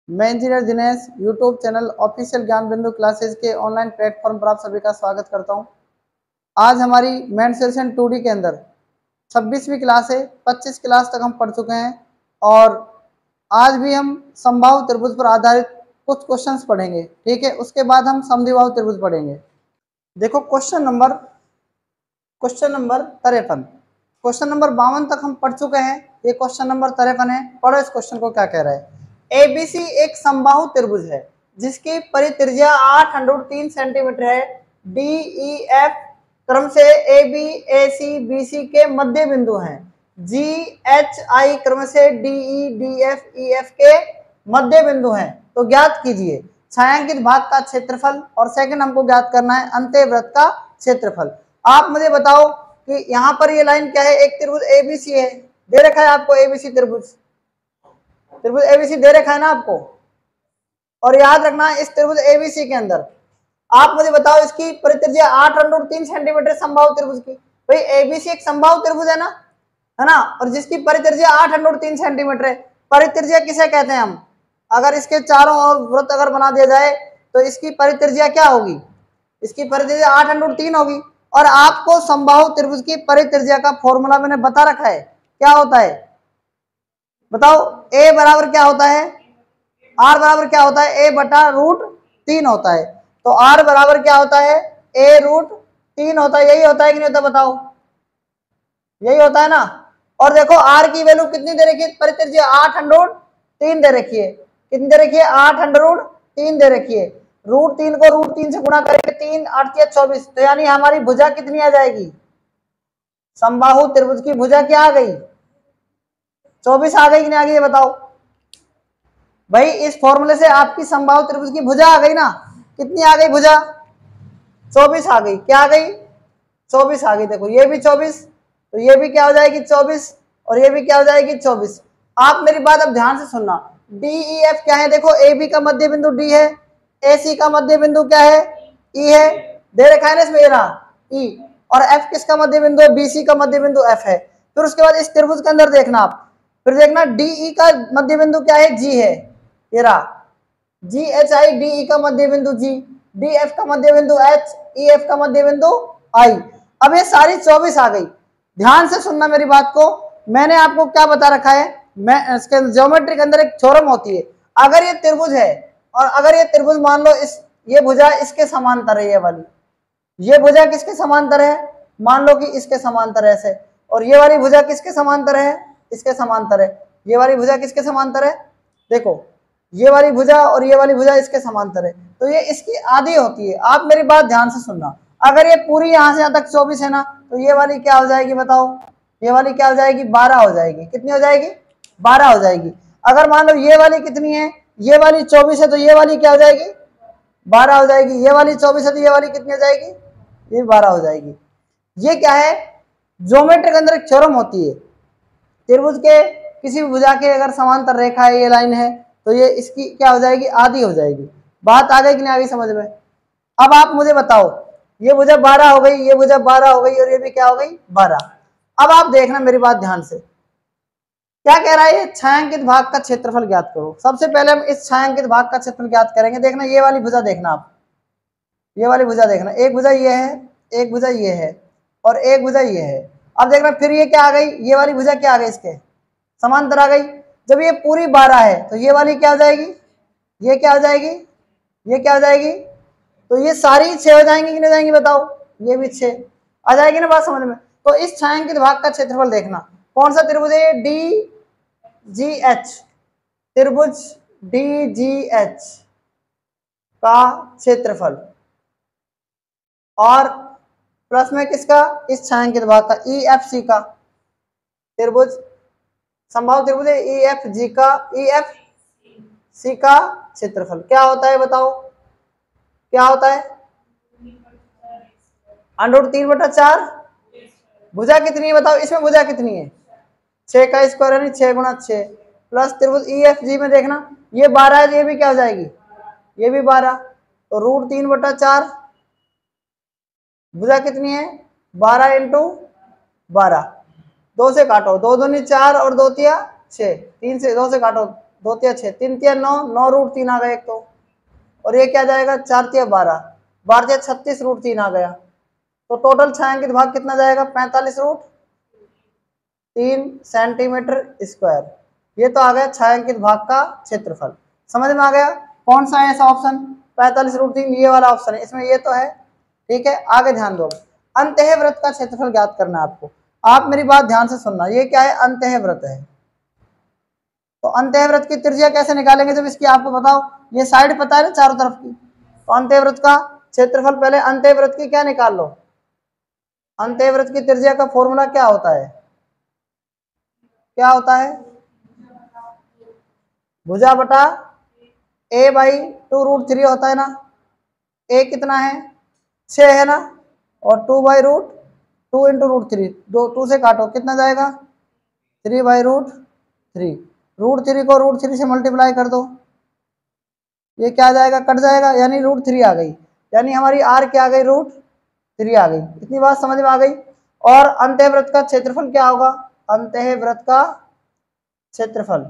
मैं engineer Dinesh YouTube channel official Gyan Bindu classes के online platform पर आप सभी का स्वागत करता हूं। आज हमारी मेन सेशन 2D के अंदर 26वीं क्लास है। 25 क्लास तक हम पढ़ चुके हैं और आज भी हम समबाहु त्रिभुज पर आधारित कुछ क्वेश्चंस पढ़ेंगे। ठीक है, उसके बाद हम समद्विबाहु त्रिभुज पढ़ेंगे। देखो क्वेश्चन नंबर 53, क्वेश्चन नंबर 52 तक हम पढ़ चुके हैं। ये क्वेश्चन नंबर 53 है। पढ़ो इस क्वेश्चन को क्या कह रहा है। एबीसी एक समबाहु त्रिभुज है जिसकी परित्रिज्या 8√3 सेंटीमीटर है। DEF क्रम से AB AC BC के मध्य बिंदु हैं। GHI क्रम से DE DF EF के मध्य बिंदु हैं। तो ज्ञात कीजिए छायांकित भाग का क्षेत्रफल और सेकंड हमको ज्ञात करना है अंत्यवृत्त का क्षेत्रफल। आप मुझे बताओ कि यहाँ पर ये लाइन क्या है। एक त्रिभुज ABC है, दे रखा है आपको ABC त्रिभुज ABC दे रखा है ना आपको। और याद रखना इस त्रिभुज ABC के अंदर आप मुझे बताओ इसकी परित्रिज्या 8√3 सेंटीमीटर समबाहु त्रिभुज की। भाई ABC एक समबाहु त्रिभुज है ना, और जिसकी परित्रिज्या 8√3 सेंटीमीटर है। परित्रिज्या किसे कहते हैं हम? अगर इसके चारों ओर वृत्त अगर बना दिया जाए तो इसकी परित्रिज्या क्या होगी? इसकी परित्रिज्या 8√3 होगी। और आपको समबाहु त्रिभुज की परित्रिज्या का फॉर्मूला मैंने बता रखा है, क्या होता है बताओ। A बराबर क्या होता है? R बराबर क्या होता है? A बटा √3 होता है। तो R बराबर क्या होता है? A√3 होता है। यही होता है कि नहीं होता बताओ? यही होता है ना। और देखो R की वैल्यू कितनी दे रखी है? परित्रिज्या 8√3 दे रखी है। कितनी दे रखी है? 8√3 दे रखी है। √3 को √3 से गुणा करेंगे 3 8 24। तो यानी हमारी भुजा कितनी आ जाएगी? समबाहु त्रिभुज की भुजा क्या आ गई? 24 आ गई कि नहीं आ गई ये बताओ भाई। इस फॉर्मूले से आपकी समबाहु त्रिभुज की भुजा आ गई ना। कितनी आ गई भुजा? 24 आ गई। क्या आ गई? 24 आ गई। देखो ये भी 24, तो ये भी क्या हो जाएगी? 24, और ये भी क्या हो जाएगी? 24। आप मेरी बात अब ध्यान से सुनना। DEF क्या है? देखो AB का मध्य बिंदु D है, AC का मध्य बिंदु क्या है? E है। दे रखा है ना इसमें E। और F किसका मध्य बिंदु है? BC का मध्य बिंदु F है। फिर उसके बाद इस त्रिभुज के अंदर देखना आप, फिर देखना DE का मध्य बिंदु क्या है? G है। ये रहा GHI, DE का मध्य बिंदु G, DF का मध्य बिंदु H, EF का मध्य बिंदु I। अब ये सारी 24 आ गई। ध्यान से सुनना मेरी बात को। मैंने आपको क्या बता रखा है, मैं इसके ज्योमेट्री के अंदर एक थ्योरम होती है। अगर ये त्रिभुज है और अगर ये त्रिभुज मान लो ये भुजा इसके समांतर है, ये वाली ये भुजा किसके समांतर है? मान लो कि इसके समांतर है ऐसे। और ये वाली भुजा किसके समांतर है? इसके समांतर है। ये वाली भुजा किसके समांतर है? देखो ये वाली भुजा और ये वाली भुजा इसके समांतर है, तो ये इसकी आधी होती है। आप मेरी बात ध्यान से सुनना। अगर ये पूरी यहाँ से यहाँ तक 24 है ना, तो ये वाली क्या हो जाएगी बताओ? ये वाली क्या हो जाएगी? 12 हो जाएगी। कितनी हो जाएगी? 12 हो जाएगी। अगर मान लो ये वाली कितनी है? ये वाली 24 है, तो ये वाली क्या हो जाएगी? 12 हो जाएगी। ये वाली 24 है, तो ये वाली कितनी हो जाएगी? ये 12 हो जाएगी। ये क्या है? ज्योमेट्री के अंदर एक थ्योरम होती है। त्रिभुज के किसी भी भुजा के अगर समांतर रेखा है, ये लाइन है, तो ये इसकी क्या हो जाएगी? आधी हो जाएगी। बात आ गई कि नहीं आ गई समझ में? अब आप मुझे बताओ, ये भुजा 12 हो गई, ये भुजा 12 हो गई, और ये भी क्या हो गई? 12। अब आप देखना मेरी बात ध्यान से, क्या कह रहा है? ये छायांकित भाग का क्षेत्रफल ज्ञात करो। सबसे पहले हम इस छायांकित भाग का क्षेत्रफल ज्ञात करेंगे। देखना ये वाली भुजा देखना आप, ये वाली भुजा देखना। एक भुजा ये है, एक भुजा ये है, और एक भुजा ये है। अब देखना फिर ये क्या आ गई? ये वाली भुजा क्या आ गई? इसके समांतर आ गई। जब ये पूरी 12 है तो ये वाली क्या हो जाएगी? ये क्या हो जाएगी? ये क्या हो जाएगी? तो ये सारी 6 हो जाएंगी कि नहीं जाएंगी बताओ? ये भी 6 आ जाएगी ना। बात समझ में? तो इस छायांकित भाग का क्षेत्रफल देखना। कौन सा त्रिभुज है? DGH त्रिभुज DGH का क्षेत्रफल, और प्लस में किसका? इस छायांकित भाग का EFC का त्रिभुज, समबाहु त्रिभुज EFG का EFC का क्षेत्रफल क्या होता है बताओ? क्या होता है? √3/4। भुजा कितनी है बताओ? इसमें भुजा कितनी है? 6 का स्क्वायर यानी 6 गुणा 6, प्लस त्रिभुज EFG में देखना ये 12 है, ये भी क्या हो जाएगी? ये भी 12। तो √3/4 भुजा कितनी है? 12 × 12। 2 से काटो, 2 दूनी 4 और 2 तिया 6, 3 से 2 से काटो 2 तिया 6, 3 तिया 9, 9 रूट 3 आ गया एक तो, और ये क्या जाएगा 4 तिया 12, 12 तिया 36 रूट 3 आ गया। तो टोटल छायांकित भाग कितना जाएगा 45 रूट 3 सेंटीमीटर स्क्वायर। ये तो आ गया छायांकित भाग का क्षेत्रफल। समझ में आ गया? कौन सा है ऐसा ऑप्शन? 45 रूट 3 ये वाला ऑप्शन है, इसमें ये तो है। ठीक है, आगे ध्यान दो। अंतः वृत्त का क्षेत्रफल ज्ञात करना है आपको। आप मेरी बात ध्यान से सुनना, ये क्या है? अंतः वृत्त है। तो अंतः वृत्त की त्रिज्या कैसे निकालेंगे? जब इसकी आपको बताओ, ये साइड पता है ना चारों तरफ की, तो अंतः वृत्त का क्षेत्रफल पहले अंतः वृत्त की क्या निकाल लो। अंतः वृत्त की त्रिज्या का फॉर्मूला क्या होता है? क्या होता है? भुजा बटा a बाई 2 रूट 3 होता है ना। a कितना है? 6 है ना, और 2 बाई रूट 2 इंटू रूट 3, 2 से काटो कितना जाएगा? 3 बाई रूट 3। रूट 3 को रूट 3 से मल्टीप्लाई कर दो, ये क्या जाएगा? कट जाएगा, यानी रूट 3 आ गई, यानी हमारी r क्या आ गई? रूट 3 आ गई। इतनी बात समझ में आ गई। और अंतःवृत्त का क्षेत्रफल क्या होगा? अंतःवृत्त का क्षेत्रफल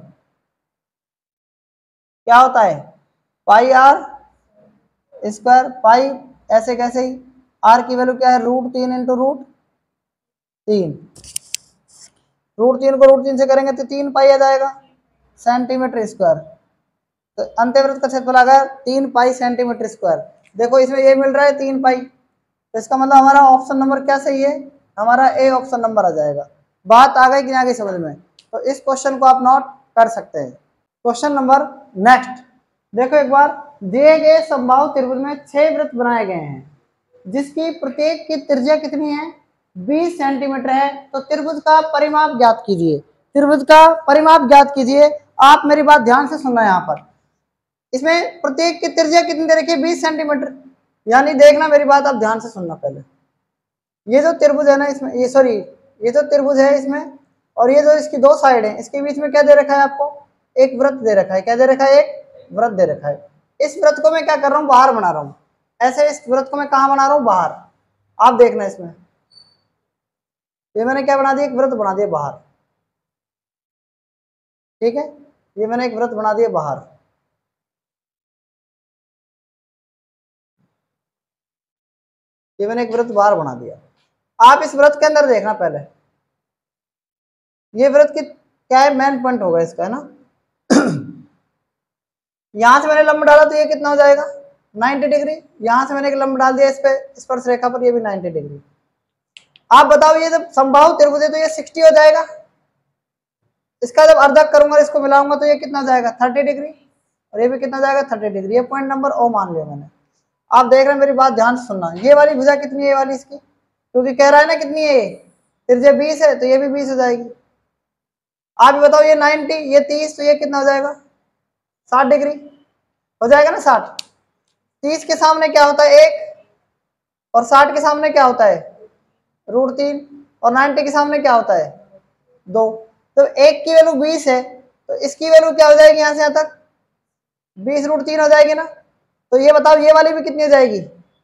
क्या होता है? पाई आर स्क्वायर। पाई ऐसे कैसे ही, आर की वैल्यू क्या है? Root 3 into root 3। रूट 3 को रूट 3 से करेंगे तो 3 पाई आ जाएगा सेंटीमीटर स्क्वायर। तो अंतःवृत्त का क्षेत्रफल आ गया 3 पाई सेंटीमीटर स्क्वायर। देखो इसमें ये मिल रहा है 3 पाई, तो इसका मतलब हमारा ऑप्शन नंबर क्या सही है? हमारा ए ऑप्शन नंबर आ जाएगा। बात आ गई कि नहीं आ गई समझ में? तो इस क्वेश्चन को आप नोट कर सकते हैं। क्वेश्चन नंबर नेक्स्ट देखो एक बार, दिए गए समबाहु त्रिभुज में 6 वृत्त बनाए गए हैं, जिसकी प्रत्येक की त्रिज्या कितनी है? 20 सेंटीमीटर है। तो त्रिभुज का परिमाप ज्ञात कीजिए। त्रिभुज का परिमाप ज्ञात कीजिए। आप मेरी बात ध्यान से सुनना, यहाँ पर इसमें प्रत्येक की त्रिज्या कितनी दे रखी है? 20 सेंटीमीटर। यानी देखना मेरी बात, आप ध्यान से सुनना पहले। ये जो त्रिभुज है ना इसमें, ये सॉरी, ये जो त्रिभुज है इसमें, और ये जो इसकी 2 साइड है, इसके बीच में क्या दे रखा है आपको? एक वृत्त दे रखा है। क्या दे रखा है? एक वृत्त दे रखा है। इस वृत्त को मैं क्या कर रहा हूँ? बाहर बना रहा हूँ। ऐसे इस वृत्त को मैं कहाँ बना रहा हूँ? बाहर। आप देखना इसमें, ये मैंने क्या बना दिया? एक वृत्त बना दिया बाहर। ठीक है, ये मैंने एक वृत्त बना दिया बाहर। ये मैंने एक वृत्त बाहर बना दिया। आप इस वृत्त के अंदर देखना पहले, ये वृत्त की क्या है? मेन पॉइंट होगा इसका, है ना। यहां से मैंने लंब डाला तो ये कितना हो जाएगा? 90 डिग्री। यहां से मैंने एक लंब डाल दिया इस पे, स्पर्श रेखा पर, ये भी 90 डिग्री। आप बताओ, ये जब समबाहु त्रिभुज है तो ये 60 हो जाएगा। इसका जब अर्धक करूंगा, इसको मिलाऊंगा तो ये कितना जाएगा? 30 डिग्री। और ये भी कितना जाएगा? 30 डिग्री। ये पॉइंट नंबर ओ मान लिया मैंने। आप देख रहे हैं, मेरी बात ध्यान से सुनना। ये वाली भुजा कितनी है? ये वाली इसकी, क्योंकि कह रहा है ना कितनी है, ये त्रिज्या 20 है, तो ये भी 20 हो जाएगी। आप भी बताओ, ये 90, ये 30, तो ये कितना हो जाएगा? 60 डिग्री हो जाएगा ना। 60, 30 के सामने क्या होता है? 1, और 60 के सामने क्या होता है? रूट 3, और 90 के सामने क्या होता है? 2। तो 1 की वैल्यू 20 है, तो इसकी वैल्यू क्या हो जाएगी? यहाँ से यहाँ तक 20 रूट 3 हो जाएगी ना। तो ये बताओ, ये वाली भी कितनी हो जाएगी?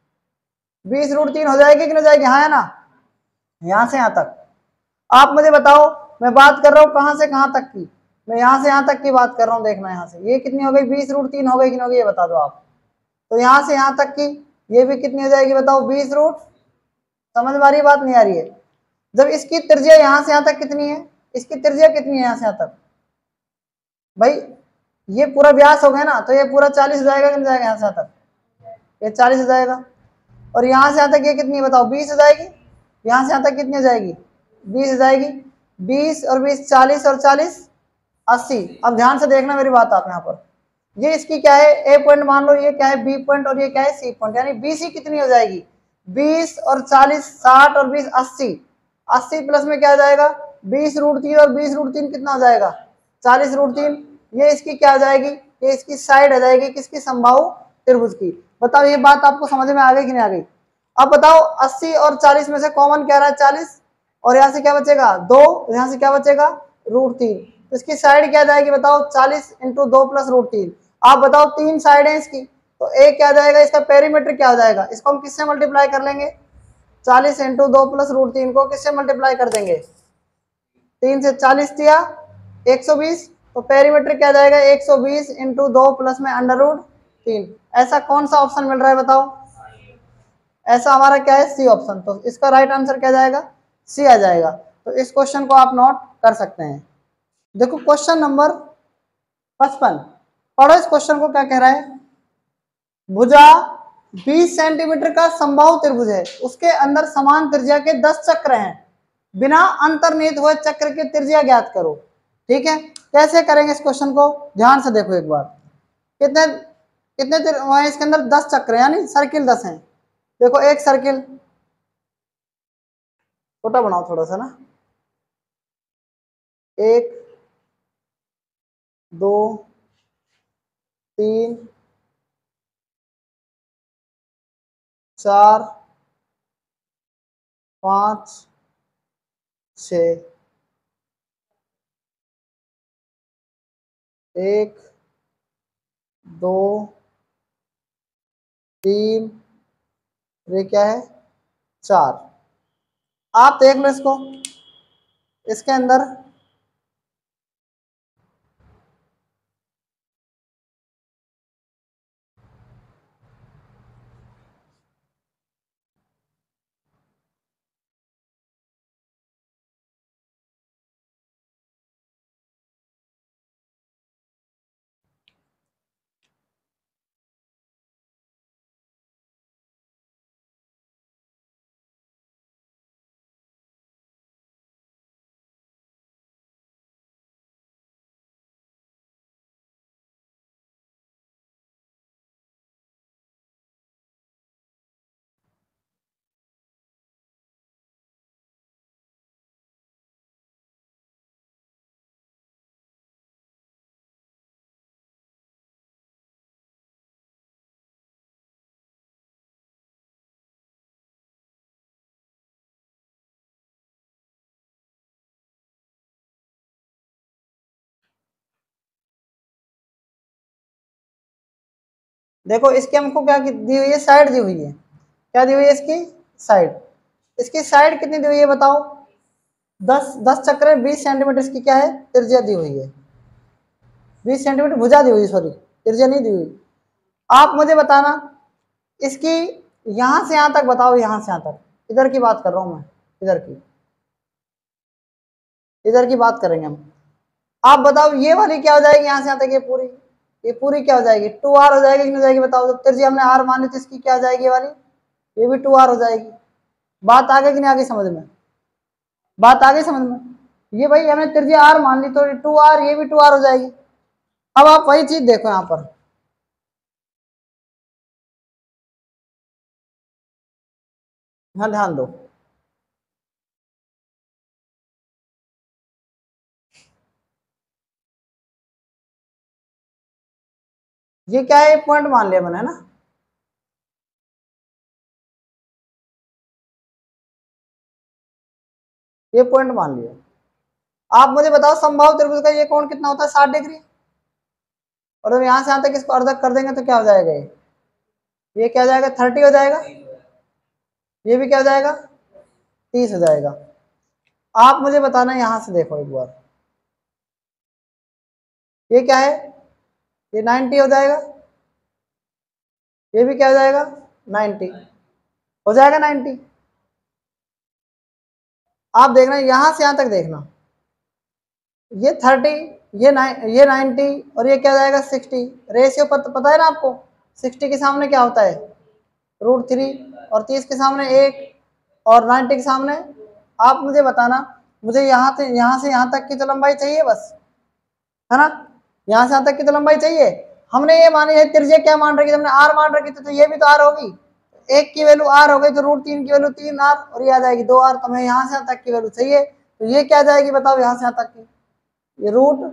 20 रूट 3 हो जाएगी कि नहीं जाएगी? हाँ है ना। यहाँ से यहाँ तक आप मुझे बताओ, मैं बात कर रहा हूँ कहाँ से कहाँ तक की? मैं यहाँ से यहाँ तक की बात कर रहा हूँ। देखना यहाँ से ये कितनी हो गई? 20 रूट 3 हो गई कि नहीं हो गई? ये बता दो आप। तो यहाँ से यहाँ तक की ये भी कितनी हो जाएगी? बताओ 20 रूट। समझ में आ रही है? बात नहीं आ रही है? जब इसकी त्रिज्या यहाँ से यहाँ तक कितनी है? इसकी त्रिज्या कितनी है यहाँ से यहाँ तक? भाई ये पूरा व्यास हो गया ना, तो ये पूरा 40 हो जाएगा कि नहीं जाएगा? यहाँ से यहाँ तक ये 40 हो जाएगा। और यहाँ से यहाँ तक ये कितनी है? बताओ 20 हो जाएगी। यहाँ से यहाँ तक कितनी हो जाएगी? 20 हो जाएगी। 20 और 20 40, और 40 80। अब ध्यान से देखना मेरी बात आप यहाँ पर, ये इसकी क्या है? ए पॉइंट मान लो, ये क्या है? बी पॉइंट, और ये क्या है? C point. यानी BC कितनी हो जाएगी? 20 और 40 60, और 20 80। 80 प्लस में क्या आ जाएगा? 20 रूट 3, और 20 रूट 3 कितना हो जाएगा? 40 रूट 3। ये इसकी क्या आ जाएगी? ये इसकी साइड आ जाएगी किसकी? समबाहु त्रिभुज की। बताओ ये बात आपको समझ में आ गई कि नहीं आ गई? अब बताओ 80 और 40 में से कॉमन क्या रहा है? 40, और यहाँ से क्या बचेगा? 2, यहाँ से क्या बचेगा? रूट 3। तो इसकी साइड क्या जाएगी? बताओ 40 इंटू 2 प्लस रूट 3। आप बताओ 3 साइड है इसकी, तो एक क्या जाएगा? इसका पेरीमीटर क्या हो जाएगा? इसको हम किससे मल्टीप्लाई कर लेंगे? 40 इंटू 2 प्लस रूट 3 को किससे मल्टीप्लाई कर देंगे? 3 से 40 दिया 120, तो पेरीमीटर क्या जाएगा 120 इंटू 2 प्लस में √3। ऐसा कौन सा ऑप्शन मिल रहा है बताओ? ऐसा हमारा क्या है? C option. तो इसका राइट आंसर क्या जाएगा? सी आ जाएगा। तो इस क्वेश्चन को आप नोट कर सकते हैं। देखो क्वेश्चन नंबर 55, पढ़ो इस क्वेश्चन को, क्या कह रहा है? भुजा 20 सेंटीमीटर का समबाहु त्रिभुज है, उसके अंदर समान त्रिज्या के 10 चक्र हैं, बिना अंतर्निहित हुए चक्र की त्रिज्या ज्ञात करो। ठीक है, कैसे करेंगे इस क्वेश्चन को? ध्यान से देखो एक बार। कितने कितने इसके अंदर 10 चक्र यानी सर्किल 10 हैं। देखो एक सर्किल, छोटा बनाओ थोड़ा सा ना, 1 2 3 4 5 6, 1 2 3, ये क्या है? 4। आप देख लो इसको, इसके अंदर देखो इसकी हमको क्या दी हुई है? साइड दी हुई है। क्या दी हुई है? इसकी साइड। इसकी साइड कितनी दी हुई है बताओ? 10 चक्र 20 सेंटीमीटर इसकी क्या है? त्रिज्या दी हुई है। 20 सेंटीमीटर भुजा दी हुई है, सॉरी त्रिज्या नहीं दी हुई। आप मुझे बताना इसकी यहां से यहां तक बताओ, यहां से यहां तक, इधर की बात कर रहा हूं मैं, इधर की बात करेंगे हम। आप बताओ ये वाली क्या हो जाएगी? यहां से यहां तक ये पूरी क्या हो जाएगी? 2r हो जाएगी कि नहीं हो जाएगी बताओ? जब त्रिज्या हमने r मानी तो इसकी क्या हो जाएगी? ये वाली, ये भी 2r हो जाएगी। बात आगे कि नहीं आगे समझ में? बात आगे समझ में? ये भाई हमने त्रिज्या r मान ली तो 2r, ये भी 2r हो जाएगी। अब आप वही चीज देखो यहां पर, हाँ ध्यान दो। ये क्या है? पॉइंट मान लिया मैंने, है ना? ये पॉइंट मान लिया। आप मुझे बताओ समबाहु त्रिभुज का ये कोण कितना होता है? 60 डिग्री। और जब यहां से यहां तक इसको अर्धक कर देंगे तो क्या हो जाएगा? ये क्या हो जाएगा? 30 हो जाएगा। ये भी क्या हो जाएगा? 30 हो जाएगा। आप मुझे बताना, यहां से देखो एक बार, ये क्या है? ये 90 हो जाएगा। ये भी क्या हो जाएगा? 90 हो जाएगा। 90। आप देखना यहां से यहां तक देखना, ये 30, ये 90 और ये क्या हो जाएगा? 60। रेशियो पता है ना आपको? 60 के सामने क्या होता है? √3, और 30 के सामने 1, और 90 के सामने। आप मुझे बताना, मुझे यहाँ से यहाँ तक की तो लंबाई चाहिए बस, है ना? यहाँ से यहाँ तक की तो लंबाई चाहिए। हमने ये मानी है त्रिज्या क्या मान रखी? हमने r मान रखी थी, तो ये भी तो r होगी। 1 की वैल्यू r हो गई तो √3 की वैल्यू 3r, और ये आ जाएगी 2r। तो हमें यहाँ से यहाँ तक की वैल्यू चाहिए, तो ये क्या जाएगी बताओ? यहाँ से यहाँ तक की ये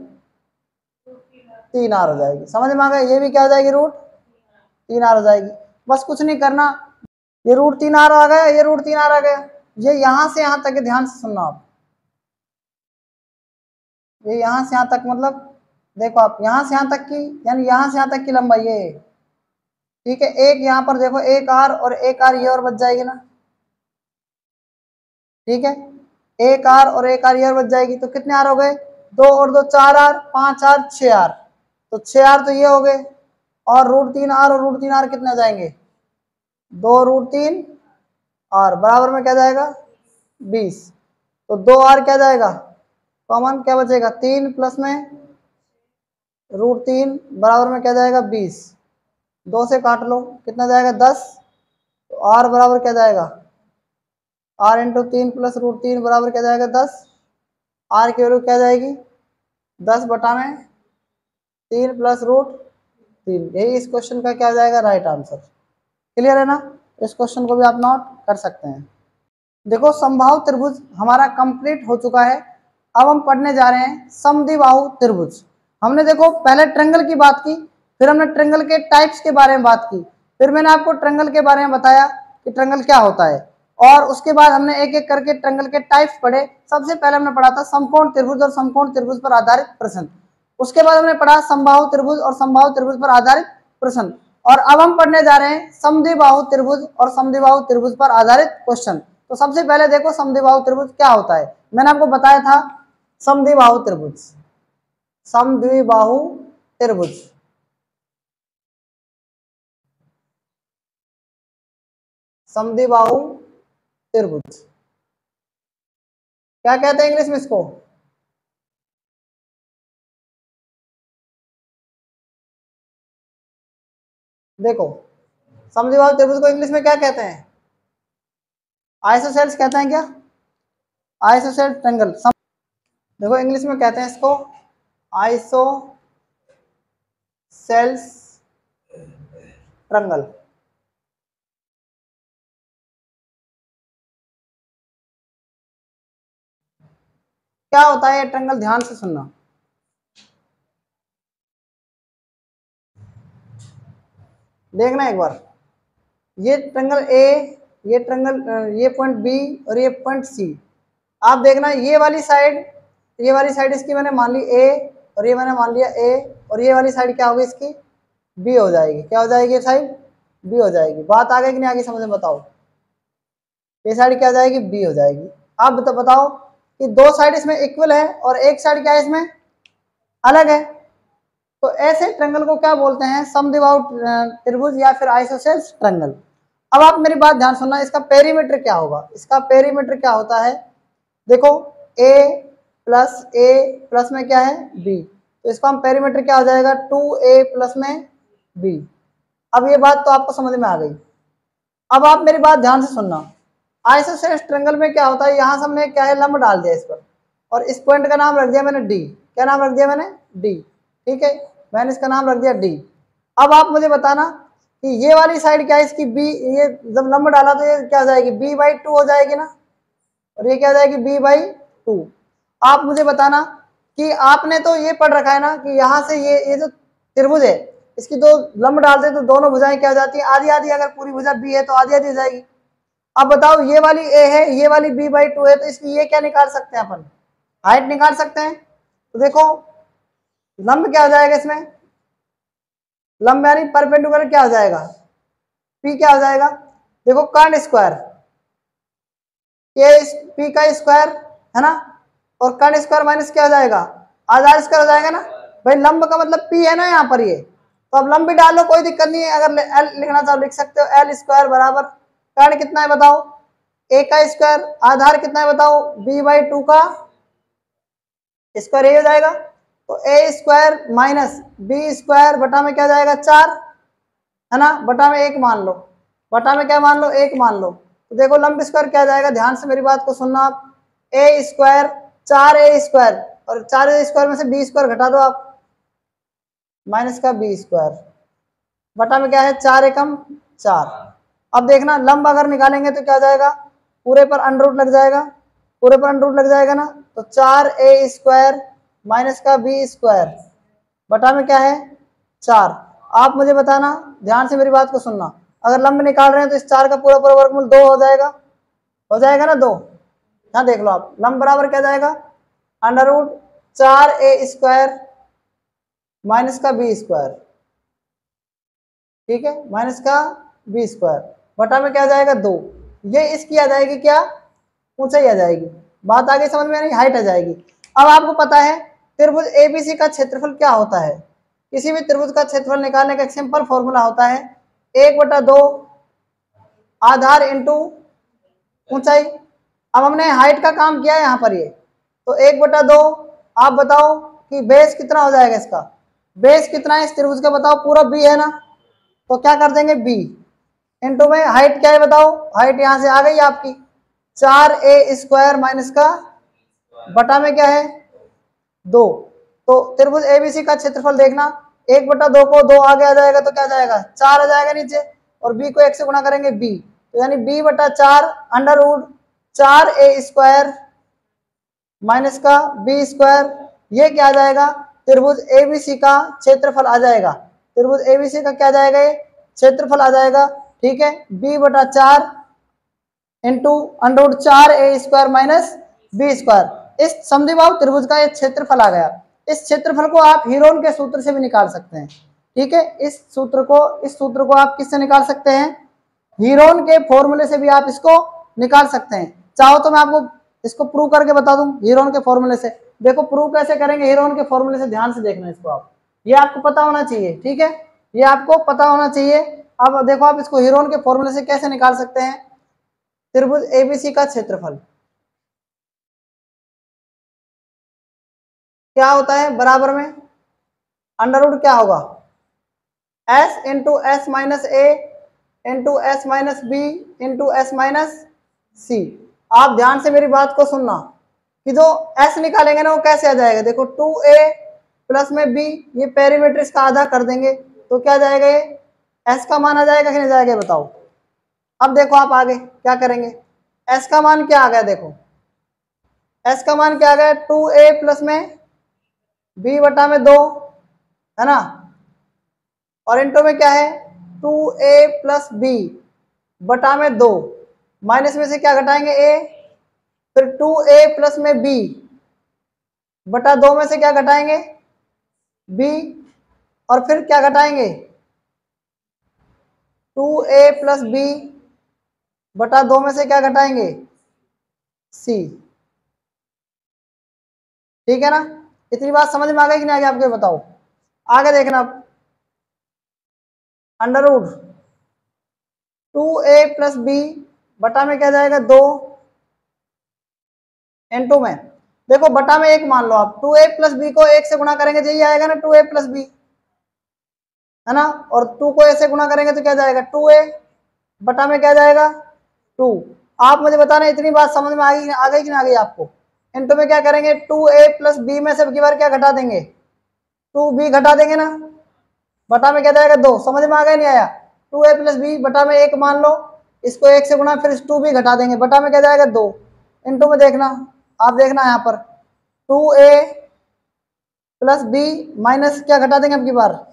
√3r हो जाएगी। समझ में आ गया? ये भी क्या हो जाएगी? √3r हो जाएगी। बस कुछ नहीं करना, ये √3r आ गया, ये √3r आ गया। ये यहां से यहां तक, ध्यान से सुनना आप, ये यहां से यहां तक मतलब देखो आप, यहां से यहां तक की यानी यहां से यहां तक की लंबाई है। ठीक है, एक यहां पर देखो, एक आर और एक आर, ये और बच जाएगी ना? ठीक है, एक आर और एक आर ये और बच जाएगी, तो कितने आर हो गए? 2 और 2 4R, 5R, 6R, तो 6R तो ये हो गए, और √3R और √3R कितने हो जाएंगे, 2√3R बराबर में क्या जाएगा 20, तो 2R क्या जाएगा कॉमन, क्या बचेगा 3 प्लस में √3 बराबर में क्या जाएगा 20, 2 से काट लो कितना जाएगा 10, तो R बराबर क्या जाएगा R इंटू 3 प्लस √3 बराबर क्या जाएगा 10, R की वैल्यू क्या जाएगी 10 बटा में 3 प्लस √3, यही इस क्वेश्चन का क्या जाएगा राइट आंसर। क्लियर है ना, इस क्वेश्चन को भी आप नोट कर सकते हैं। देखो समबाहु त्रिभुज हमारा कंप्लीट हो चुका है। अब हम पढ़ने जा रहे हैं समद्विबाहु त्रिभुज। हमने देखो पहले ट्रायंगल की बात की, फिर हमने ट्रायंगल के टाइप्स के बारे में बात की, फिर मैंने आपको ट्रायंगल के बारे में बताया कि ट्रायंगल क्या होता है, और उसके बाद हमने एक एक करके ट्रायंगल के टाइप्स पढ़े। सबसे पहले हमने पढ़ा था समकोण त्रिभुज और समकोण त्रिभुज पर आधारित प्रश्न, उसके बाद हमने पढ़ा समबाहु त्रिभुज और समबाहु त्रिभुज पर आधारित प्रश्न, और अब हम पढ़ने जा रहे हैं समद्विबाहु त्रिभुज और समद्विबाहु त्रिभुज पर आधारित क्वेश्चन। तो सबसे पहले देखो समद्विबाहु त्रिभुज क्या होता है। मैंने आपको बताया था समद्विबाहु त्रिभुज, समद्विबाहु त्रिभुज समद्विबाहु त्रिभुज क्या कहते हैं इंग्लिश में इसको, देखो समद्विबाहु त्रिभुज को इंग्लिश में क्या कहते हैं, आइसोसेल्स कहते हैं क्या, आइसोसेल्स ट्रायंगल। देखो इंग्लिश में कहते हैं इसको आइसोसेल्स ट्रायंगल। क्या होता है ये ट्रायंगल, ध्यान से सुनना। देखना एक बार, ये ट्रायंगल ए, ये ट्रायंगल, ये पॉइंट बी और ये पॉइंट सी। आप देखना ये वाली साइड इसकी मैंने मान ली ए, और ये मैंने मान लिया ए, और ये वाली साइड क्या होगी इसकी बी हो जाएगी। क्या हो जाएगी ये साइड बी हो जाएगी। बात आ गई कि नहीं आगे समझ में, बताओ ये साइड क्या हो जाएगी बी हो जाएगी। आप तो बताओ कि दो साइड इसमें इक्वल है और एक साइड क्या है इसमें अलग है, तो ऐसे ट्रायंगल को क्या बोलते हैं, समद्विबाहु त्रिभुज या फिर आइसोसेल्स ट्रायंगल। अब आप मेरी बात ध्यान सुनना, इसका पेरीमीटर क्या होगा, इसका पेरीमीटर क्या होता है, देखो a प्लस में क्या है b, तो इसका हम पेरीमीटर क्या हो जाएगा 2a प्लस में b। अब ये बात तो आपको समझ में आ गई। अब आप मेरी बात ध्यान से सुनना, आइसोसेल्स ट्रायंगल में क्या होता है, यहाँ से हमने क्या है लंब डाल दिया इस पर, और इस पॉइंट का नाम रख दिया मैंने डी। क्या नाम रख दिया मैंने डी, ठीक है, मैंने इसका नाम रख दिया डी। अब आप मुझे बताना कि ये वाली साइड क्या है इसकी बी, ये जब लंब डाला तो ये क्या हो जाएगी b/2 हो जाएगी ना, और ये क्या हो जाएगी b/2। आप मुझे बताना कि आपने तो ये पढ़ रखा है ना कि यहाँ से ये जो त्रिभुज है इसकी दो लंब डालते तो दोनों भुजाएं क्या हो जाती है आधी आधी, अगर पूरी भुजा बी है तो आधी आधी हो जाएगी। अब बताओ ये वाली ए है, ये वाली b/2 है, तो इसकी ये क्या निकाल सकते हैं अपन, हाइट निकाल सकते हैं। तो देखो लंब क्या हो जाएगा इसमें, लंब यानी परपेंडिकुलर क्या हो जाएगा p क्या हो जाएगा, देखो कर्ण स्क्वायर p का स्क्वायर है ना, और कर्ण स्क्वायर माइनस क्या हो जाएगा आधार स्क्वायर हो जाएगा ना। भाई लंब का मतलब p है ना यहाँ पर, ये तो अब लंब भी डाल लो कोई दिक्कत नहीं है, अगर l लिखना चाहो लिख सकते हो, l स्क्वायर बराबर कर्ण कितना है बताओ a का स्क्वायर, आधार कितना है बताओ b/2 का स्क्वायर, ये हो जाएगा। तो a square minus b square बटा में क्या जाएगा 4 है ना, बटा में 1 मान लो, बटा में क्या मान लो 1 मान लो। तो देखो लंब स्क्वायर क्या जाएगा, ध्यान से मेरी बात को सुनना आप, a स्क्वायर 4a स्क्वायर, और 4a स्क्वायर में से b स्क्वायर घटा दो आप, माइनस का b स्क्वायर बटा में क्या है 4 एकम 4। अब देखना लंब अगर निकालेंगे तो क्या जाएगा, पूरे पर अंडर लग जाएगा, पूरे पर अंडर लग जाएगा ना, तो 4a स्क्वायर माइनस का b स्क्वायर बटा में क्या है 4। आप मुझे बताना, ध्यान से मेरी बात को सुनना, अगर लंब निकाल रहे हैं तो इस 4 का पूरा पूरा वर्गमूल 2 हो जाएगा ना 2। यहाँ देख लो आप, लंब बराबर क्या जाएगा √4a स्क्वायर माइनस का b स्क्वायर, ठीक है, माइनस का b स्क्वायर बटा में क्या जाएगा 2। ये इसकी आ जाएगी क्या ऊंचाई आ जाएगी, बात आगे समझ में नहीं, हाइट आ जाएगी। अब आपको पता है त्रिभुज एबीसी का क्षेत्रफल क्या होता है? किसी भी त्रिभुज का क्षेत्रफल निकालने का एक सिंपल फॉर्मूला होता है 1/2 आधार इंटू ऊंचाई। अब हमने हाइट का काम किया है यहाँ पर, ये तो 1/2। आप बताओ कि बेस कितना हो जाएगा इसका? बेस कितना है इस त्रिभुज का बताओ? पूरा बी है ना, तो क्या कर देंगे बी इंटू में हाइट क्या है बताओ? हाइट यहाँ से आ गई आपकी 4a² माइनस का बटा में क्या है 2। तो त्रिभुज एबीसी का क्षेत्रफल देखना, 1/2 को 2 आगे आ जाएगा तो क्या जाएगा 4 आ जाएगा नीचे, और b को 1 से गुणा करेंगे b, तो यानी b/4 √4a² माइनस का b²। ये क्या आ जाएगा? त्रिभुज एबीसी का क्षेत्रफल आ जाएगा। त्रिभुज एबीसी का क्या आ जाएगा? ये क्षेत्रफल आ जाएगा। ठीक है, b/4 into √4a² minus b²। इस समद्विबाहु त्रिभुज का ये क्षेत्रफल आ गया। इस क्षेत्रफल को आप हीरोन के सूत्र से भी निकाल सकते हैं। ठीक है, इस सूत्र को आप किससे निकाल सकते हैं? हीरोन के फॉर्मूले से भी आप इसको निकाल सकते हैं। चाहो तो मैं आपको इसको प्रूव करके बता दूं हीरोन के फॉर्मूले से। देखो प्रूव कैसे करेंगे हीरोन के फॉर्मूले से, ध्यान से देखना इसको आप, ये आपको पता होना चाहिए। ठीक है, ये आपको पता होना चाहिए। अब देखो आप इसको हीरोन के फॉर्मूले से कैसे निकाल सकते हैं? त्रिभुज एबीसी का क्षेत्रफल क्या होता है? बराबर में अंडर रूट क्या होगा? s into S minus A into S minus B into S minus C. आप ध्यान से मेरी बात को सुनना कि जो s निकालेंगे ना वो कैसे आ जाएगा? देखो 2a प्लस में b, ये पेरीमीटर इसका आधा कर देंगे तो क्या जाएगा? ये s का मान आ जाएगा कि नहीं जाएगा बताओ? अब देखो आप आगे क्या करेंगे, s का मान क्या आ गया? देखो s का मान क्या आ गया? 2a प्लस में b/2 है ना, और इंटू में क्या है 2a प्लस b/2, माइनस में से क्या घटाएंगे a, फिर 2a प्लस में b/2 में से क्या घटाएंगे b, और फिर क्या घटाएंगे 2a प्लस b/2 में से क्या घटाएंगे c। ठीक है ना, इतनी बात समझ में आ गई कि नहीं आगे आपको बताओ? आगे देखना under root 2a plus b/, में क्या जाएगा 2 इंटू में, देखो बटा में 1 मान लो आप, 2a प्लस b को 1 से गुणा करेंगे तो यही आएगा ना 2a प्लस b, है ना, और 2 को a से गुणा करेंगे तो क्या जाएगा 2a, बटा में क्या जाएगा 2। आप मुझे बताना इतनी बात समझ में आ गई कि नहीं आ गई आपको? इंटू में क्या करेंगे 2a प्लस b में से बार क्या घटा देंगे 2b घटा देंगे ना, बटा में क्या जाएगा 2। समझ में आ गया नहीं आया? 2a प्लस b बटा में 1 मान लो, इसको 1 से गुणा, फिर 2b घटा देंगे, बटा में क्या जाएगा 2। इंटू में देखना, आप देखना यहाँ पर 2a प्लस b माइनस क्या घटा देंगे अब की बार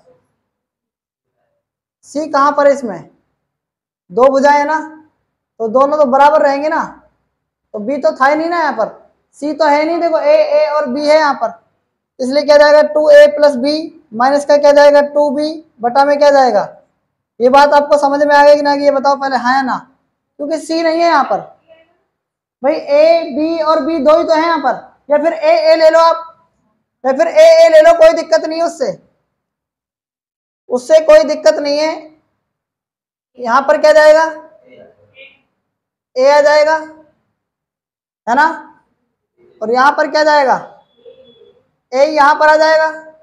c, कहाँ पर है इसमें 2 भुजाएं है ना, तो दोनों तो बराबर रहेंगे ना, तो b तो था ही नहीं ना यहाँ पर, c तो है नहीं। देखो a और b है यहाँ पर, इसलिए क्या जाएगा 2a प्लस b माइनस का क्या जाएगा 2b, बटा में क्या जाएगा। ये बात आपको समझ में आ गई कि ना? ये बताओ पहले, हाँ या ना? क्योंकि c नहीं है यहाँ पर भाई, a b और b दो ही तो है यहाँ पर, या फिर a ले लो आप, या फिर a ले लो, कोई दिक्कत नहीं है उससे कोई दिक्कत नहीं है। यहाँ पर क्या जाएगा a आ जाएगा, है ना, और यहाँ पर क्या जाएगा a, यहाँ पर आ जाएगा,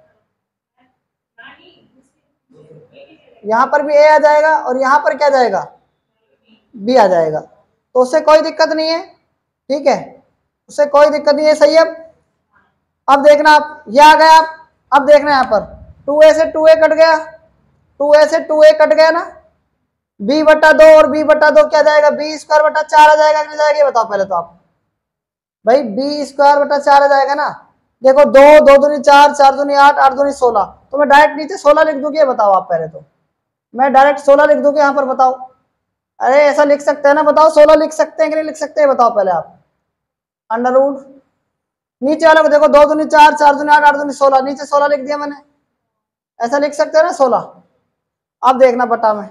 यहाँ पर भी a आ जाएगा, और यहाँ पर क्या जाएगा b आ जाएगा, तो उससे कोई दिक्कत नहीं है। ठीक है, उससे कोई दिक्कत नहीं है, सही है। अब देखना आप, ये आ गया आप, अब देखना यहाँ पर 2a से 2a कट गया, 2a से 2a कट गया ना, b/2 और b/2 क्या जाएगा b²/4 आ जाएगा कि नहीं जाएगा? ये बताओ पहले तो आप भाई, b²/4 आ जाएगा ना। देखो 2 2 दूनी 4, 4 दूनी 8, 8 दूनी 16, तो मैं डायरेक्ट नीचे 16 लिख दूंगी, ये बताओ आप पहले तो, मैं डायरेक्ट 16 लिख दूंगी यहाँ पर, बताओ। अरे ऐसा लिख सकते हैं ना, बताओ 16 लिख सकते हैं कि नहीं लिख सकते हैं बताओ पहले आप। अंडर रूट नीचे वाले को देखो 2 दूनी 4, 4 दूनी 8, 8 दूनी 16, नीचे 16 लिख दिया मैंने, ऐसा लिख सकते हैं ना 16। अब देखना बटा में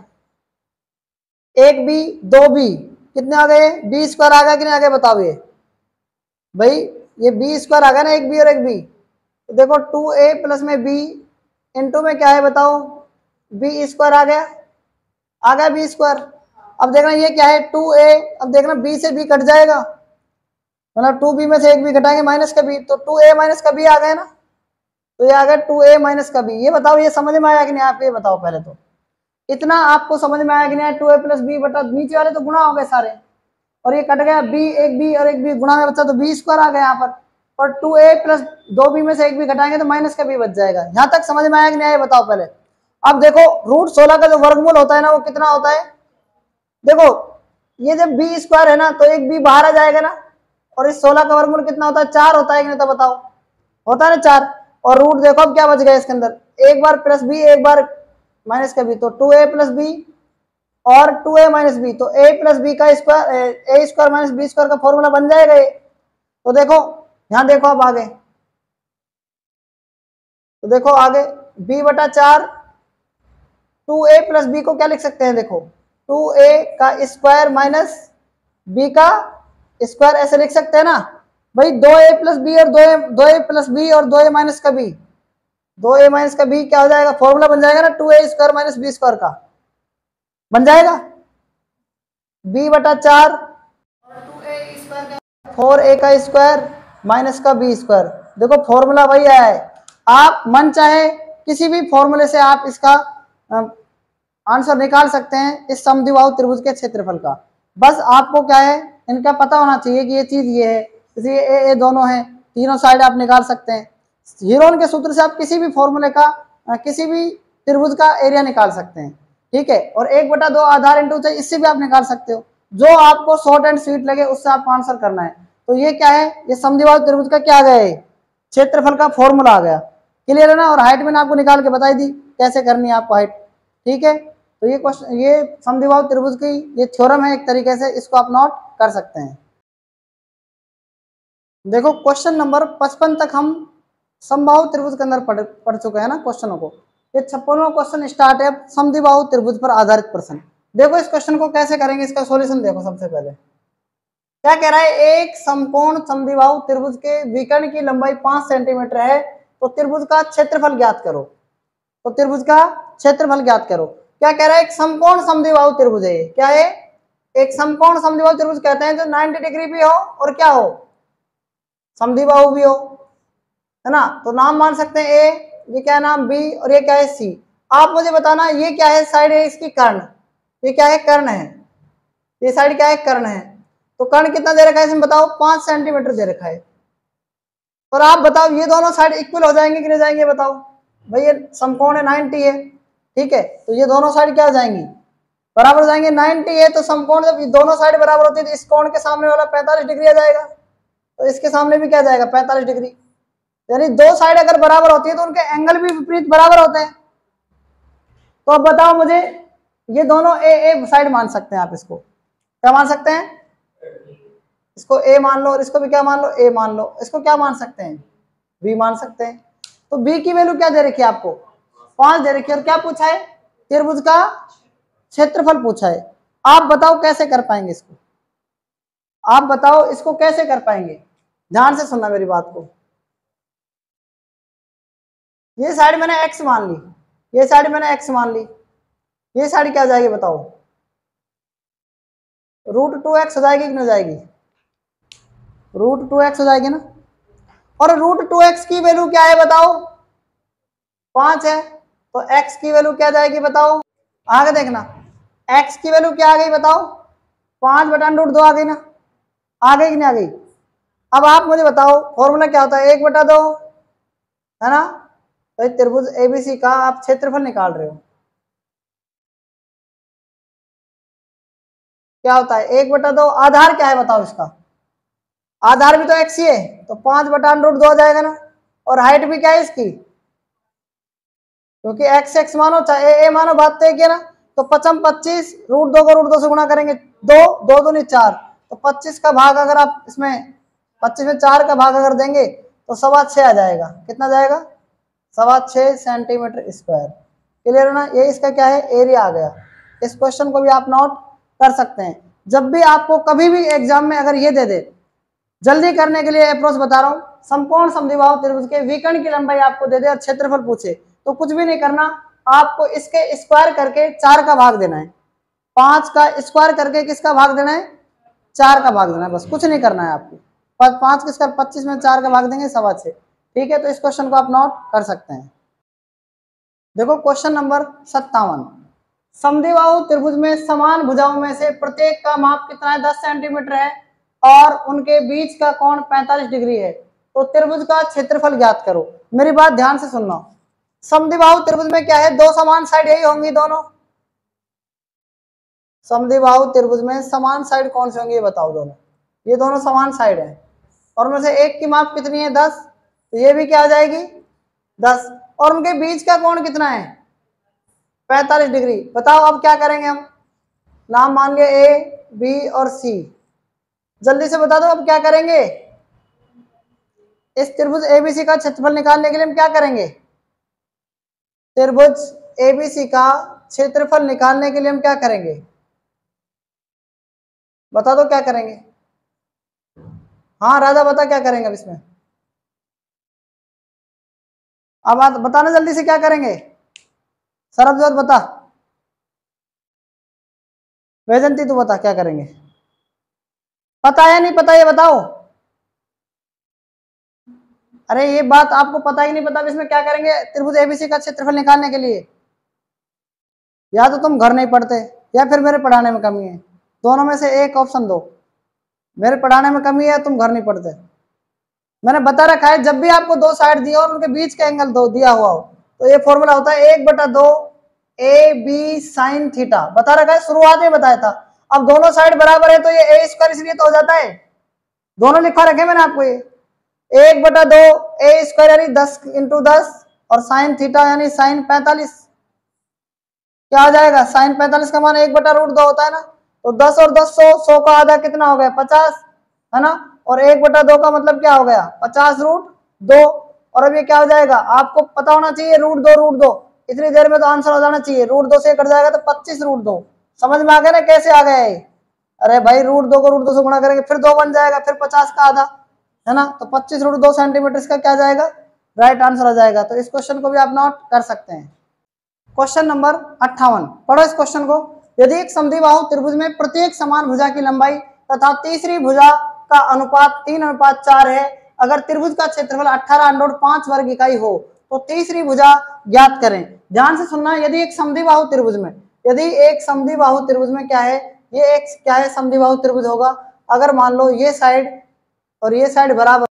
1b 2b कितने आ गए b² आ गया कि नहीं आ गया बताओ? ये भाई ये b² आ गया ना, एक b और एक b, तो देखो 2a प्लस में b इंटू में क्या है बताओ, b स्क्वायर आ गया b स्क्वायर। अब देखना ये क्या है 2a, अब देखना b से b कट जाएगा, मतलब 2b में से एक b घटाएंगे माइनस का b, तो 2a माइनस का b आ गया ना, तो ये आ गया 2a माइनस का b। ये बताओ ये समझ में आया कि नहीं, आप ये बताओ पहले तो, इतना आपको समझ में आया कि नहीं, 2a प्लस b बटा नीचे वाले तो गुणा हो गए सारे, और ये कट गया b, एक b और एक b गुणा में बचा तो b स्क्वायर आ गया यहाँ पर, और 2a प्लस 2b में से एक b घटाएंगे तो माइनस का b बच जाएगा। यहाँ तक समझ में आया कि नहीं आया बताओ पहले। अब देखो √16 का जो वर्गमूल होता है ना वो कितना होता है, देखो ये जब b स्क्वायर है ना तो एक b बाहर आ जाएगा ना, और इस 16 का वर्गमूल कितना होता है 4 होता है कि नहीं, तो बताओ होता है ना 4, और रूट देखो अब क्या बच गया इसके अंदर, एक बार प्लस b एक बार माइनस का b, तो 2a प्लस b और 2a माइनस b, तो a प्लस b का square, a square minus b square का फॉर्मूला बन जाएगा ये। तो देखो यहाँ देखो अब आगे, तो देखो आगे b बटा 4, 2a प्लस b को क्या लिख सकते हैं, देखो 2a का स्क्वायर माइनस b का स्क्वायर ऐसे लिख सकते हैं ना भाई, 2a प्लस b और 2a प्लस b और 2a माइनस का b, 2a माइनस का b क्या हो जाएगा, फॉर्मूला बन जाएगा ना 2a square minus b square का, बन जाएगा b बटा 4 4a का स्क्वायर माइनस का b स्क्वायर। देखो फॉर्मूला वही आया है, आप मन चाहे किसी भी फॉर्मूले से आप इसका आंसर निकाल सकते हैं इस समद्विबाहु त्रिभुज के क्षेत्रफल का। बस आपको क्या है इनका पता होना चाहिए कि ये चीज ये है, इसलिए ए दोनों है, तीनों साइड आप निकाल सकते हैं। हीरोन के सूत्र से आप किसी भी फॉर्मूले का किसी भी त्रिभुज का एरिया निकाल सकते हैं, ठीक है। और 1/2 आधार इंटू चाहिए, इससे भी आप निकाल सकते हो, जो आपको शॉर्ट एंड स्वीट लगे उससे आपको आंसर करना है। तो ये क्या है, ये समद्विबाहु त्रिभुज का क्या आ गया है, क्षेत्रफल का फॉर्मूला आ गया, क्लियर है ना। और हाइट मैंने आपको निकाल के बताई दी कैसे करनी है आपको हाइट, ठीक है। तो ये क्वेश्चन, ये समद्विबाहु त्रिभुज की ये थ्योरम है एक तरीके से, इसको आप नोट कर सकते हैं। देखो क्वेश्चन नंबर 55 तक हम समबाहु त्रिभुज के अंदर पढ़ चुके हैं ना क्वेश्चनों को। ये 56वां क्वेश्चन स्टार्ट है समद्विबाहु त्रिभुज पर आधारित प्रश्न। देखो इस क्वेश्चन को कैसे करेंगे, इसका सॉल्यूशन देखो। सबसे पहले क्या कह रहा है, एक समकोण समद्विबाहु त्रिभुज के विकर्ण की लंबाई 5 सेंटीमीटर है, तो त्रिभुज का क्षेत्रफल ज्ञात करो। तो त्रिभुज का क्षेत्रफल ज्ञात करो। क्या कह रहा है, एक समकोण समद्विबाहु त्रिभुज है, क्या है, एक समकोण समद्विबाहु त्रिभुज कहते हैं जो 90 डिग्री भी हो और क्या हो, समद्विबाहु भी हो, है ना। तो नाम मान सकते हैं ए, ये क्या है नाम बी, और ये क्या है सी। आप मुझे बताना ये क्या है, साइड है इसकी कर्ण, ये क्या है कर्ण है, ये साइड क्या है कर्ण है। तो कर्ण कितना दे रखा है इसमें बताओ, 5 सेंटीमीटर दे रखा है। और आप बताओ ये दोनों साइड इक्वल हो जाएंगे कि नहीं जाएंगे, बताओ भाई, ये समकोण है 90 है, ठीक है, तो ये दोनों साइड क्या हो जाएंगी, बराबर हो जाएंगे। 90 है तो समकोण जब दोनों साइड बराबर होती है तो इस कोण के सामने वाला 45 डिग्री आ जाएगा, तो इसके सामने भी क्या जाएगा 45 डिग्री। यानी दो साइड अगर बराबर होती है तो उनके एंगल भी विपरीत बराबर होते हैं। तो अब बताओ मुझे, ये दोनों ए साइड मान सकते हैं आप, इसको क्या मान सकते हैं, इसको ए मान लो और इसको भी क्या मान लो, ए मान लो। इसको क्या मान सकते हैं, बी मान सकते हैं। तो बी की वैल्यू क्या दे रखी है आपको, 5 दे रखी है, और क्या पूछा है, त्रिभुज का क्षेत्रफल पूछा है। आप बताओ कैसे कर पाएंगे इसको, आप बताओ इसको कैसे कर पाएंगे, ध्यान से सुनना मेरी बात को। ये साइड मैंने x मान ली, ये साइड मैंने x मान ली, ये साइड क्या हो जाएगी बताओ, √2x हो जाएगी कि नहीं जाएगी, √2x हो जाएगी ना। और √2x की वैल्यू क्या है बताओ, 5 है, तो x की वैल्यू क्या जाएगी बताओ, आगे देखना, x की वैल्यू क्या आ गई बताओ, 5/√2 आ गई ना, आ गई कि नहीं आ गई। अब आप मुझे बताओ फॉर्मूला क्या होता है, 1/2 है ना। तो त्रिभुज एबीसी का आप क्षेत्रफल निकाल रहे हो, क्या होता है 1/2, आधार क्या है बताओ इसका, आधार भी तो x ही है, तो 5/√2 आ जाएगा ना। और हाइट भी क्या है इसकी, क्योंकि x मानो चाहे ए मानो, बात तो एक है ना। तो 5 25, √2 को √2 से गुणा करेंगे, 2 2 दूनी 4, तो 25 का भाग अगर आप इसमें 25 में 4 का भाग अगर देंगे तो 6.25 आ जाएगा, कितना जाएगा 6.25 सेंटीमीटर स्क्वायर, क्लियर है ना। ये इसका क्या है, एरिया आ गया। इस क्वेश्चन को भी आप नोट कर सकते हैं। जब भी आपको कभी भी एग्जाम में अगर ये दे दे जल्दी करने के लिए अप्रोच बता रहा हूँ। समकोण समद्विबाहु त्रिभुज के विकर्ण की लंबाई आपको दे दे और क्षेत्रफल पूछे तो कुछ भी नहीं करना, आपको इसके स्क्वायर करके 4 का भाग देना है। 5 का स्क्वायर करके किसका भाग देना है? 4 का भाग देना है, बस कुछ नहीं करना है आपको। 5 के स्क्वायर 25 में 4 का भाग देंगे 6.25। ठीक है, तो इस क्वेश्चन को आप नोट कर सकते हैं। देखो क्वेश्चन नंबर 57, समद्विबाहु त्रिभुज में समान भुजाओं में से प्रत्येक का माप कितना है? 10 सेंटीमीटर है और उनके बीच का कोण 45 डिग्री है, तो त्रिभुज का क्षेत्रफल ज्ञात करो। मेरी बात ध्यान से सुनना, समद्विबाहु त्रिभुज में क्या है? दो समान साइड यही होंगी दोनों। समद्विबाहु त्रिभुज में समान साइड कौन से होंगे ये बताओ? दोनों, ये दोनों समान साइड है और उनमें से एक की माप कितनी है? 10, तो ये भी क्या आ जाएगी? 10। और उनके बीच का कोण कितना है? 45 डिग्री। बताओ अब क्या करेंगे हम? नाम मान लिया ए, बी और सी। जल्दी से बता दो अब क्या करेंगे? इस त्रिभुज एबीसी का क्षेत्रफल निकालने के लिए हम क्या करेंगे? त्रिभुज एबीसी का क्षेत्रफल निकालने के लिए हम क्या करेंगे? बता दो क्या करेंगे? हाँ राजा बता क्या करेंगे अब इसमें? अब बताना जल्दी से क्या करेंगे? सरबजोत बता, वैजंती तू बता क्या करेंगे? पता है नहीं पता ये बताओ। अरे ये बात आपको पता ही नहीं, पता इसमें क्या करेंगे? त्रिभुज एबीसी का क्षेत्रफल निकालने के लिए या तो तुम घर नहीं पढ़ते या फिर मेरे पढ़ाने में कमी है, दोनों में से एक ऑप्शन दो। मेरे पढ़ाने में कमी है, तुम घर नहीं पढ़ते। मैंने बता रखा है जब भी आपको दो साइड दिया और उनके बीच का एंगल दो दिया हुआ हो तो ये फॉर्मूला होता है 1/2 ए बी साइन थीटा। बता रखा है, शुरुआत में बताया था। अब दोनों साइड बराबर है तो ये ए स्क्वायर इसलिए तो हो जाता है, दोनों लिखा रखे मैंने आपको। ये 1/2 ए स्क्वायर यानी 10 × 10 और साइन थीटा यानी साइन 45। क्या आ जाएगा? साइन 45 का मान 1/√2 होता है ना, तो 10 और 10 100 का आधा कितना हो गया? 50 है ना। और 1/2 का मतलब क्या हो गया? 50√2। और अब ये क्या हो जाएगा? आपको पता होना चाहिए √2 इतनी देर में तो आंसर हो जाना चाहिए। √2 से कट जाएगा तो 25√2। समझ में आ गया ना कैसे आ गया ये? अरे भाई √2 को √2 से गुणा करेंगे फिर 2 बन जाएगा, फिर 50 का आधा है ना, तो 25√2 सेंटीमीटर इसका क्या जाएगा? राइट आंसर हो जाएगा। तो इस क्वेश्चन को भी आप नोट कर सकते हैं। क्वेश्चन नंबर 58, पढ़ो इस क्वेश्चन को। यदि एक समद्विबाहु त्रिभुज में प्रत्येक समान भुजा की लंबाई तथा तीसरी भुजा का अनुपात 3:4 है, अगर त्रिभुज का क्षेत्रफल 18√5 वर्ग इकाई हो तो तीसरी भुजा ज्ञात करें। ध्यान से सुनना, यदि एक समद्विबाहु त्रिभुज में, यदि एक समद्विबाहु त्रिभुज में क्या है? ये एक क्या है? समद्विबाहु त्रिभुज होगा। अगर मान लो ये साइड और ये साइड बराबर